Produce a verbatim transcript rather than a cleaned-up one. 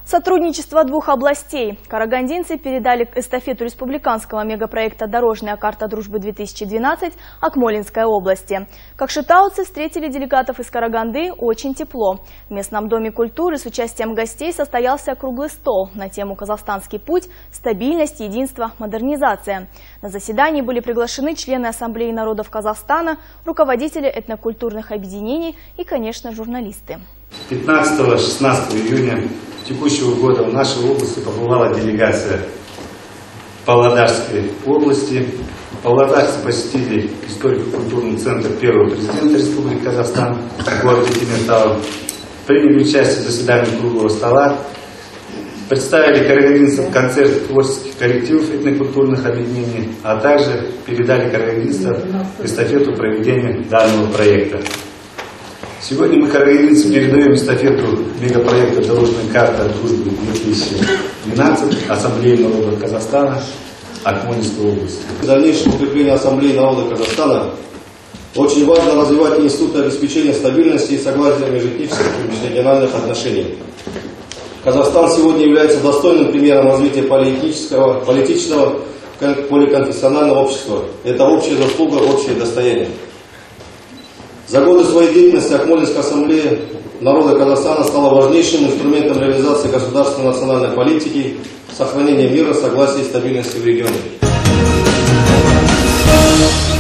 Сотрудничество двух областей. Карагандинцы передали эстафету республиканского мегапроекта «Дорожная карта дружбы-две тысячи двенадцать» Акмолинской области. Кокшетауцы встретили делегатов из Караганды очень тепло. В местном доме культуры с участием гостей состоялся круглый стол на тему «Казахстанский путь. Стабильность, единство, модернизация». На заседании были приглашены члены Ассамблеи народов Казахстана, руководители этнокультурных объединений и, конечно, журналисты. пятнадцатого-шестнадцатого июня текущего года в нашей области побывала делегация Павлодарской области. Павлодарцы посетили историко-культурный центр первого президента Республики Казахстан в городе Темиртау. Приняли участие в заседании круглого стола. Представили карагандинцам концерт творческих коллективов этнокультурных объединений, а также передали карагандинцам эстафету проведения данного проекта. Сегодня мы, карагандинцы, передаем эстафету мегапроекта «Дорожная карта дружбы-две тысячи двенадцать» Ассамблеи народов Казахстана Акмолинской области. Для дальнейшего укрепления Ассамблеи народов Казахстана очень важно развивать институты обеспечения стабильности и согласия межэтнических и межрегиональных отношений. Казахстан сегодня является достойным примером развития полиэтнического, политического, поликонфессионального общества. Это общая заслуга, общее достояние. За годы своей деятельности Акмолинская ассамблея народа Казахстана стала важнейшим инструментом реализации государственной национальной политики, сохранения мира, согласия и стабильности в регионе.